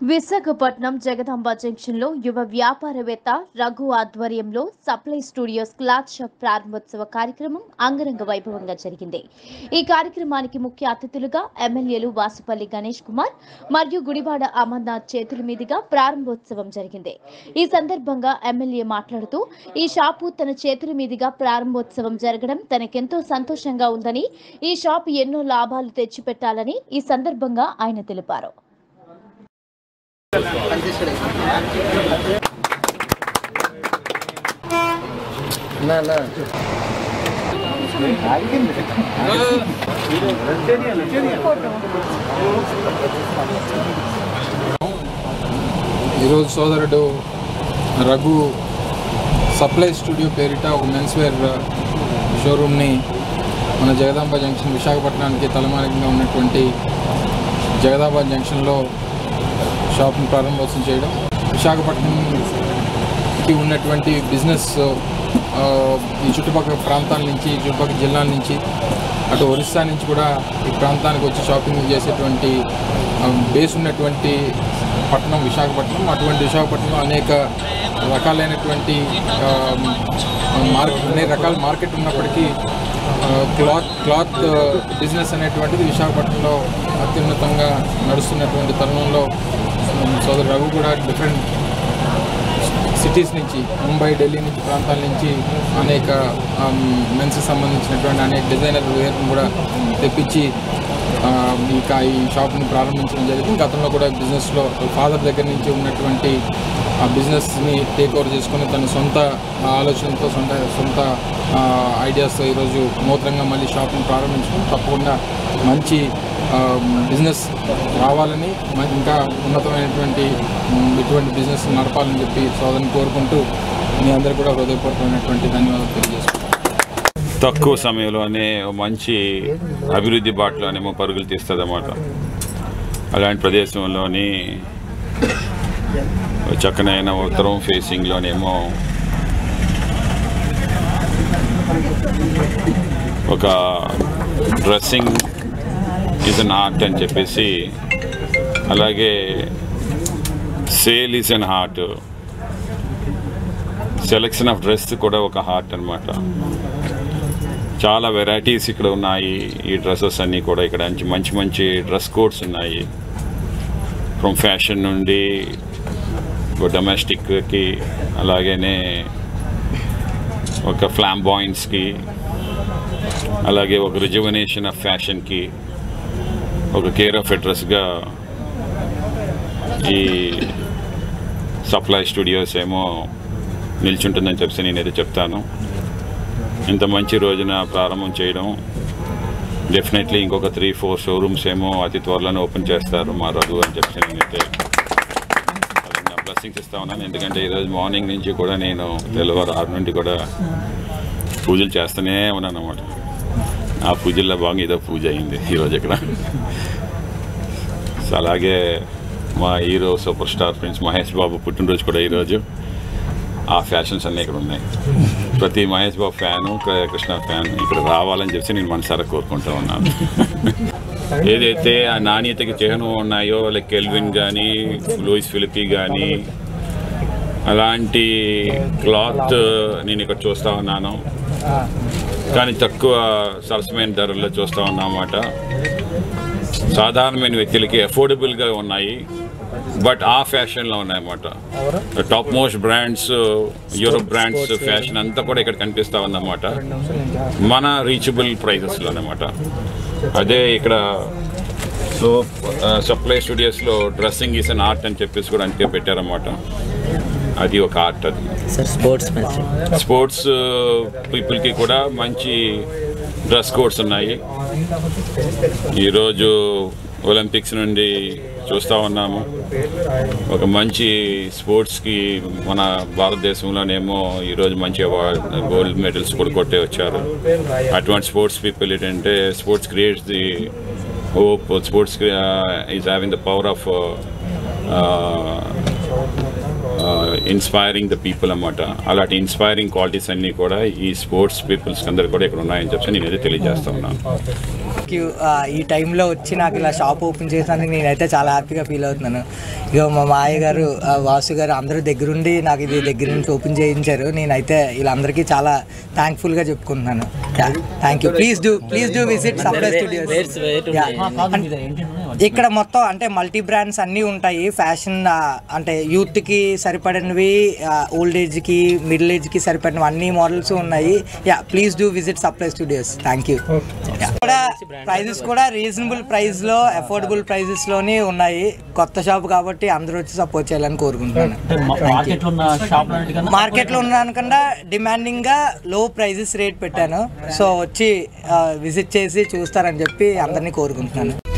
Visakhapatnam Jagadamba junction లో యువ వ్యాపారవేత్త రఘు ఆధ్వర్యంలో సప్లై స్టూడియోస్ క్లాత్ షాప్ ప్రారంభోత్సవ కార్యక్రమం అంగరంగ వైభవంగా జరిగింది. ఈ కార్యక్రమానికి ముఖ్య అతిథులుగా ఎమ్మెల్యేలు వాసుపల్లి గణేష్ కుమార్ మరియు గుడివాడ అమర్నాథ్ చేతుల మీదుగా ప్రారంభోత్సవం జరిగింది. ఈ సందర్భంగా ఎమ్మెల్యే మాట్లాడుతూ ఈ షాపు తన చేతుల మీదుగా ప్రారంభోత్సవం జరగడం తనకెంతో సంతోషంగా ఉందని, ఈ షాప్ ఎన్నో లాభాలు తెచ్చిపెట్టాలని ఈ సందర్భంగా ఆయన తెలిపారు. ఈరోజు సోదరుడు రఘు సప్లై స్టూడియో పేరిట ఒక మెన్స్వేర్ షోరూమ్ని మన జగదాంబ జంక్షన్ విశాఖపట్నానికి తలమానికంగా ఉన్నటువంటి జగదాంబ జంక్షన్లో షాప్ని ప్రారంభోత్సవం చేయడం, విశాఖపట్నంకి ఉన్నటువంటి బిజినెస్ ఈ చుట్టుపక్కల ప్రాంతాల నుంచి, చుట్టుపక్కల జిల్లాల నుంచి, అటు ఒరిస్సా నుంచి కూడా ఈ ప్రాంతానికి వచ్చి షాపింగ్ చేసేటువంటి బేస్ ఉన్నటువంటి పట్టణం విశాఖపట్నం. అటువంటి విశాఖపట్నంలో అనేక రకాలైనటువంటి అనేక రకాల మార్కెట్ ఉన్నప్పటికీ క్లాత్ బిజినెస్ అనేటువంటిది విశాఖపట్నంలో అత్యున్నతంగా నడుస్తున్నటువంటి తరుణంలో సోదరు రఘు కూడా డిఫరెంట్ సిటీస్ నుంచి, ముంబై, ఢిల్లీ నుంచి ప్రాంతాల నుంచి అనేక మెన్స్ సంబంధించినటువంటి అనేక డిజైనర్ వేర్ను కూడా తెప్పించి ఈ షాప్ని ప్రారంభించడం జరిగింది. గతంలో కూడా బిజినెస్లో ఫాదర్ దగ్గర నుంచి ఉన్నటువంటి ఆ బిజినెస్ని టేక్ ఓవర్ చేసుకుని తన సొంత ఆలోచనతో, సొంత ఐడియాస్తో ఈరోజు నూతనంగా మళ్ళీ షాప్ని ప్రారంభించడం తప్పకుండా మంచి బిజినెస్ రావాలని, ఇంకా ఉన్నతమైనటువంటి ఇటువంటి బిజినెస్ నడపాలని చెప్పి సోదరుని కోరుకుంటూ మీ అందరూ కూడా హృదయపూర్వకమైనటువంటి ధన్యవాదాలు తెలియజేస్తున్నాను. తక్కువ సమయంలోనే మంచి అభివృద్ధి బాటలోనేమో పరుగులు తీస్తుంది అన్నమాట. అలాంటి ప్రదేశంలోని చక్కనైన ఉత్తరం ఫేసింగ్లోనేమో ఒక డ్రెస్సింగ్ ఈజ్ అన్ ఆర్ట్ అని చెప్పేసి, అలాగే sale is an art, selection of dress కూడా ఒక ఆర్ట్ అనమాట. చాలా వెరైటీస్ ఇక్కడ ఉన్నాయి. ఈ డ్రెస్సెస్ అన్నీ కూడా ఇక్కడ మంచి మంచి డ్రెస్ కోడ్స్ ఉన్నాయి. ఫ్రమ్ ఫ్యాషన్ నుండి డొమెస్టిక్కి, అలాగనే ఒక ఫ్లాంబాయింట్స్కి, అలాగే ఒక రిజువనేషన్ ఆఫ్ ఫ్యాషన్కి ఒక కేర్ ఆఫ్ అడ్రస్గా ఈ సప్లై స్టూడియోస్ ఏమో నిల్చుంటుందని చెప్పి నేనైతే చెప్తాను. ఇంత మంచి రోజున ప్రారంభం చేయడం, డెఫినెట్లీ ఇంకొక 3-4 షోరూమ్స్ ఏమో అతి త్వరలోనే ఓపెన్ చేస్తారు మా రఘు అని చెప్పి నేనైతే నా బ్లెస్సింగ్స్ ఇస్తా ఉన్నాను. ఎందుకంటే ఈరోజు మార్నింగ్ నుంచి కూడా నేను తెల్లవారు 6 నుండి కూడా పూజలు చేస్తూనే ఉన్నాను అన్నమాట. ఆ పూజల్లో భాగంగా ఏదో పూజ అయింది ఈరోజు ఇక్కడ. అలాగే మా hero super star prince Mahesh Babu పుట్టినరోజు కూడా ఈరోజు. ఆ ఫ్యాషన్స్ అన్నీ ఇక్కడ ఉన్నాయి. ప్రతి మహేష్ బాబు ఫ్యాను, కృష్ణ ఫ్యాన్ ఇక్కడ రావాలని చెప్పి నేను మనసారా కోరుకుంటూ ఉన్నాను. ఏదైతే ఆ నాణ్యతకి చిహ్నం ఉన్నాయో, లైక్ కెల్విన్ కానీ, లూయిస్ ఫిలిపి కానీ, అలాంటి క్లాత్ నేను ఇక్కడ చూస్తూ ఉన్నాను. కానీ తక్కువ సరసమైన ధరల్లో చూస్తూ ఉన్నామన్నమాట. సాధారణమైన వ్యక్తులకి అఫోర్డబుల్గా ఉన్నాయి, బట్ ఆ ఫ్యాషన్లో ఉన్నాయన్నమాట. Top most brands, Europe brands fashion అంతా కూడా ఇక్కడ కనిపిస్తూ ఉందన్నమాట, మన రీచబుల్ ప్రైజెస్లో అన్నమాట. అదే ఇక్కడ సప్లై స్టూడియోస్లో డ్రెస్సింగ్ ఈజ్ అన్ ఆర్ట్ అని చెప్పేసి కూడా అందుకే పెట్టారన్నమాట. అది ఒక ఆర్ట్. అది స్పోర్ట్స్ పీపుల్కి కూడా మంచి డ్రెస్ కోడ్స్ ఉన్నాయి. ఈరోజు ఒలింపిక్స్ నుండి చూస్తూ ఉన్నాము. ఒక మంచి స్పోర్ట్స్కి మన భారతదేశంలోనేమో ఈరోజు మంచి గోల్డ్ మెడల్స్ కూడా కొట్టే వచ్చారు. అటువంటి స్పోర్ట్స్ పీపుల్ ఏంటంటే sports creates the hope, sports is having the power of inspiring the people అన్నమాట. అలాంటి ఇన్స్పైరింగ్ క్వాలిటీస్ అన్నీ కూడా ఈ స్పోర్ట్స్ పీపుల్స్కి అందరు కూడా ఇక్కడ ఉన్నాయని చెప్పి నేనైతే తెలియజేస్తా ఉన్నాను. ఈ టైంలో వచ్చి నాకు ఇలా షాప్ ఓపెన్ చేసినందుకు నేనైతే చాలా హ్యాపీగా ఫీల్ అవుతున్నాను. ఇక మా మాయ గారు, వాసు గారు అందరూ దగ్గరుండి నాకు ఇది దగ్గర నుంచి ఓపెన్ చేయించారు. నేనైతే వీళ్ళందరికీ చాలా థ్యాంక్ఫుల్గా చెప్పుకుంటున్నాను. Thank you. Please do visit supply studios. ఇక్కడ మొత్తం అంటే మల్టీ బ్రాండ్స్ అన్నీ ఉంటాయి. ఫ్యాషన్ అంటే యూత్కి సరిపడినవి, ఓల్డ్ ఏజ్కి, మిడిల్ ఏజ్కి సరిపడినవి అన్ని మోడల్స్ ఉన్నాయి. Please do visit supply studios. Thank you. కూడా ప్రైజెస్ కూడా రీజనబుల్ ప్రైస్లో, అఫోర్డబుల్ ప్రైజెస్లోనే ఉన్నాయి. కొత్త షాప్ కాబట్టి అందరూ వచ్చి సపోర్ట్ చేయాలని కోరుకుంటున్నాను. మార్కెట్లో ఉన్న దానికన్నా డిమాండింగ్గా లో ప్రైజెస్ రేట్ పెట్టాను. సో వచ్చి విజిట్ చేసి చూస్తారని చెప్పి అందరినీ కోరుకుంటున్నాను.